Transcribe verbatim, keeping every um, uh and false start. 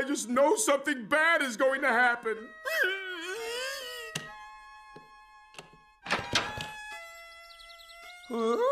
I just know something bad is going to happen. Huh?